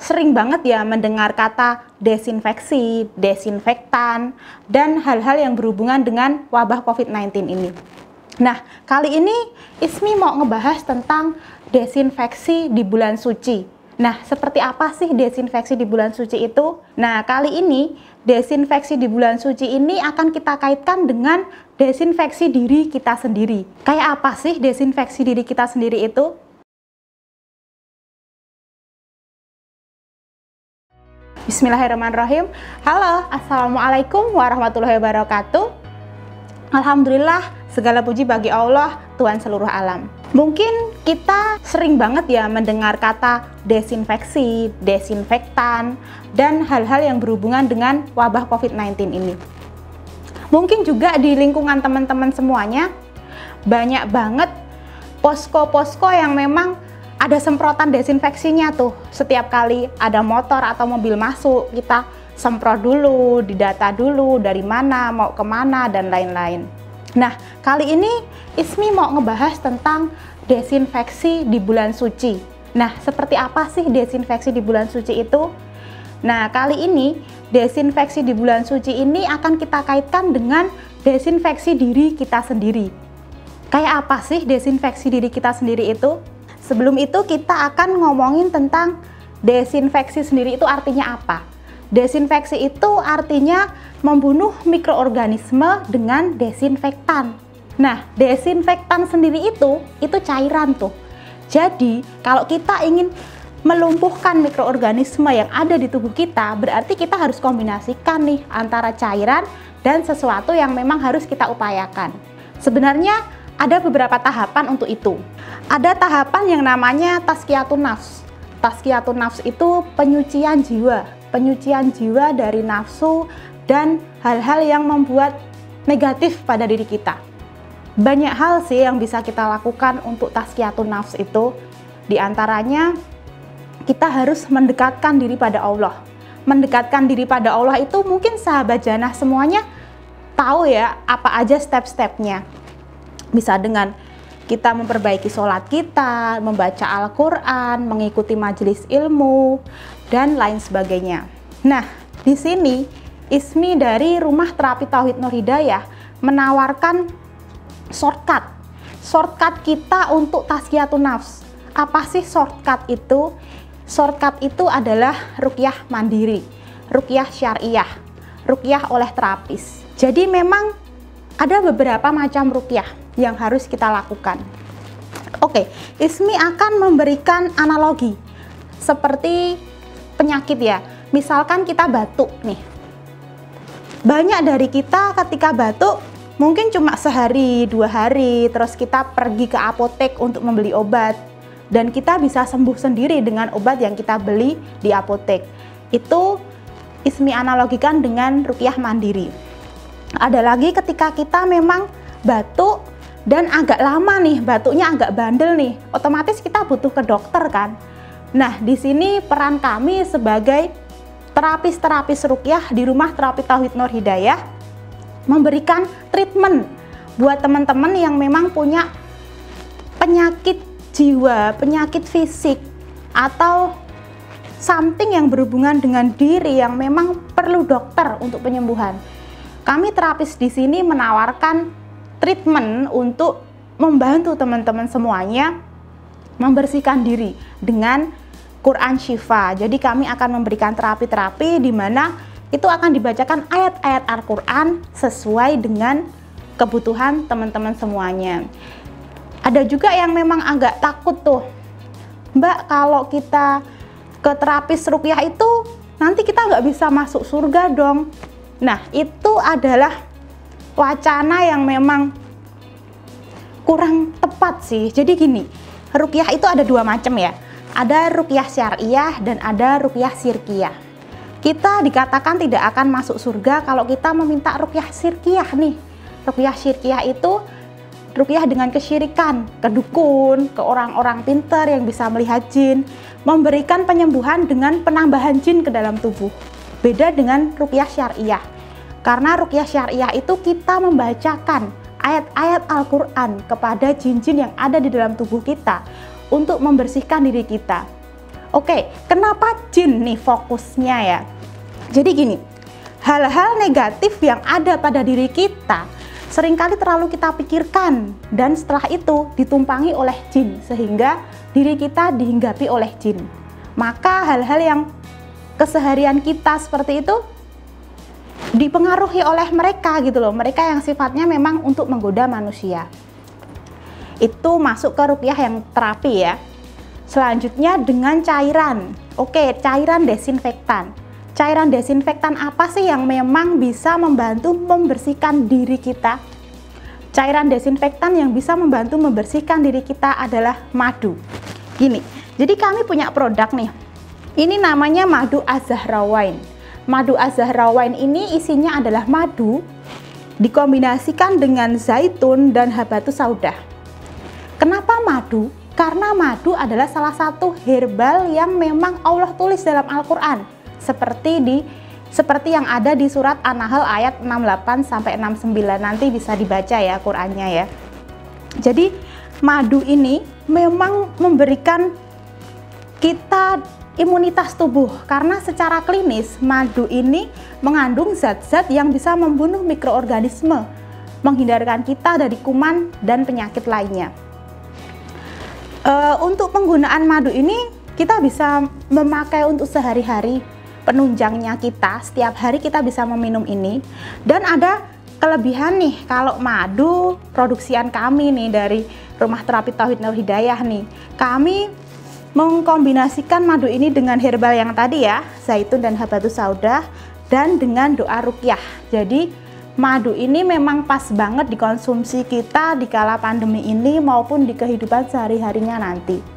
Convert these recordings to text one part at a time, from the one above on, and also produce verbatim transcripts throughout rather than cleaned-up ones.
sering banget ya mendengar kata desinfeksi, desinfektan, dan hal-hal yang berhubungan dengan wabah covid sembilan belas ini. Nah, kali ini Ismi mau ngebahas tentang desinfeksi di bulan suci. Nah, seperti apa sih desinfeksi di bulan suci itu? Nah, kali ini desinfeksi di bulan suci ini akan kita kaitkan dengan desinfeksi diri kita sendiri. Kayak apa sih desinfeksi diri kita sendiri itu? Bismillahirrahmanirrahim. Halo, assalamualaikum warahmatullahi wabarakatuh. Alhamdulillah, segala puji bagi Allah, Tuhan seluruh alam. Mungkin kita sering banget ya mendengar kata desinfeksi, desinfektan, dan hal-hal yang berhubungan dengan wabah covid sembilan belas ini. Mungkin juga di lingkungan teman-teman semuanya, banyak banget posko-posko yang memang ada semprotan desinfeksinya tuh. Setiap kali ada motor atau mobil masuk, kita semprot dulu, didata dulu dari mana, mau kemana, dan lain-lain. Nah, kali ini Ismi mau ngebahas tentang desinfeksi di bulan suci. Nah, seperti apa sih desinfeksi di bulan suci itu? Nah, kali ini desinfeksi di bulan suci ini akan kita kaitkan dengan desinfeksi diri kita sendiri. Kayak apa sih desinfeksi diri kita sendiri itu? Sebelum itu kita akan ngomongin tentang desinfeksi sendiri itu artinya apa. Desinfeksi itu artinya membunuh mikroorganisme dengan desinfektan. Nah, desinfektan sendiri itu, itu cairan tuh. Jadi, kalau kita ingin melumpuhkan mikroorganisme yang ada di tubuh kita, berarti kita harus kombinasikan nih antara cairan dan sesuatu yang memang harus kita upayakan. Sebenarnya ada beberapa tahapan untuk itu. Ada tahapan yang namanya tazkiyatun nafs. Tazkiyatun nafs itu penyucian jiwa, penyucian jiwa dari nafsu dan hal-hal yang membuat negatif pada diri kita. Banyak hal sih yang bisa kita lakukan untuk tazkiyatun nafs itu. Di antaranya kita harus mendekatkan diri pada Allah. Mendekatkan diri pada Allah itu mungkin sahabat Jannah semuanya tahu ya apa aja step-stepnya. Bisa dengan kita memperbaiki sholat kita, membaca Al-Quran, mengikuti majelis ilmu, dan lain sebagainya. Nah, di sini Ismi dari Rumah Terapi Tauhid Nur Hidayah menawarkan shortcut. Shortcut kita untuk tazkiyatun nafs. Apa sih shortcut itu? Shortcut itu adalah ruqyah mandiri, ruqyah syariah, ruqyah oleh terapis. Jadi memang ada beberapa macam ruqyah yang harus kita lakukan. Oke, Ismi akan memberikan analogi seperti penyakit ya. Misalkan kita batuk nih. Banyak dari kita ketika batuk mungkin cuma sehari, dua hari, terus kita pergi ke apotek untuk membeli obat dan kita bisa sembuh sendiri dengan obat yang kita beli di apotek. Itu Ismi analogikan dengan ruqyah mandiri. Ada lagi ketika kita memang batuk dan agak lama nih, batuknya agak bandel nih, otomatis kita butuh ke dokter kan. Nah, di sini peran kami sebagai terapis-terapis ruqyah di Rumah Terapi Tauhid Nur Hidayah memberikan treatment buat teman-teman yang memang punya penyakit jiwa, penyakit fisik, atau something yang berhubungan dengan diri yang memang perlu dokter untuk penyembuhan. Kami terapis di sini menawarkan treatment untuk membantu teman-teman semuanya membersihkan diri dengan Quran Shifa. Jadi kami akan memberikan terapi-terapi di mana itu akan dibacakan ayat-ayat Al-Quran sesuai dengan kebutuhan teman-teman semuanya. Ada juga yang memang agak takut tuh, Mbak, kalau kita ke terapis ruqyah itu nanti kita nggak bisa masuk surga dong. Nah, itu adalah wacana yang memang kurang tepat sih. Jadi gini, ruqyah itu ada dua macam ya. Ada ruqyah syariah dan ada ruqyah syirkiyah. Kita dikatakan tidak akan masuk surga kalau kita meminta ruqyah syirkiyah nih. Ruqyah syirkiyah itu ruqyah dengan kesyirikan, ke dukun, ke orang-orang pintar yang bisa melihat jin, memberikan penyembuhan dengan penambahan jin ke dalam tubuh. Beda dengan ruqyah syariah. Karena ruqyah syariah itu kita membacakan ayat-ayat Al-Quran kepada jin-jin yang ada di dalam tubuh kita untuk membersihkan diri kita, Oke, kenapa jin nih fokusnya ya? Jadi gini, hal-hal negatif yang ada pada diri kita seringkali terlalu kita pikirkan dan setelah itu ditumpangi oleh jin sehingga diri kita dihinggapi oleh jin. Maka hal-hal yang keseharian kita seperti itu dipengaruhi oleh mereka gitu loh. Mereka yang sifatnya memang untuk menggoda manusia. Itu masuk ke ruqyah yang terapi ya. Selanjutnya dengan cairan. Oke, cairan desinfektan. Cairan desinfektan apa sih yang memang bisa membantu membersihkan diri kita? Cairan desinfektan yang bisa membantu membersihkan diri kita adalah madu. Gini, jadi kami punya produk nih. Ini namanya madu Az-Zahrawain. Madu Az-Zahrawain ini isinya adalah madu dikombinasikan dengan zaitun dan habatus saudah. Kenapa madu? Karena madu adalah salah satu herbal yang memang Allah tulis dalam Al-Quran. Seperti di seperti yang ada di surat An-Nahl ayat enam puluh delapan sampai enam puluh sembilan, nanti bisa dibaca ya Qur'annya ya. Jadi madu ini memang memberikan kita imunitas tubuh karena secara klinis madu ini mengandung zat-zat yang bisa membunuh mikroorganisme, menghindarkan kita dari kuman dan penyakit lainnya. E, untuk penggunaan madu ini kita bisa memakai untuk sehari-hari. Penunjangnya kita setiap hari kita bisa meminum ini. Dan ada kelebihan nih kalau madu produksian kami nih dari Rumah Terapi Tauhid Nur Hidayah nih, kami mengkombinasikan madu ini dengan herbal yang tadi ya, zaitun dan habatus saudah, dan dengan doa ruqyah. Jadi madu ini memang pas banget dikonsumsi kita di kala pandemi ini maupun di kehidupan sehari-harinya nanti.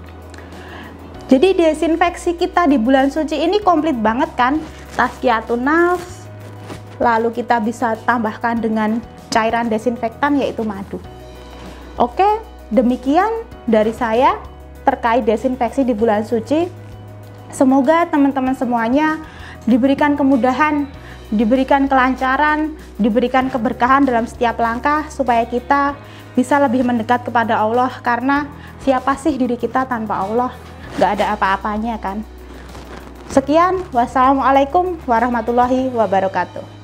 Jadi desinfeksi kita di bulan suci ini komplit banget kan, tazkiyatun nafs, lalu kita bisa tambahkan dengan cairan desinfektan yaitu madu. Oke, demikian dari saya terkait desinfeksi di bulan suci. Semoga teman-teman semuanya diberikan kemudahan, diberikan kelancaran, diberikan keberkahan dalam setiap langkah supaya kita bisa lebih mendekat kepada Allah, karena siapa sih diri kita tanpa Allah? Gak ada apa-apanya kan. Sekian, wassalamualaikum warahmatullahi wabarakatuh.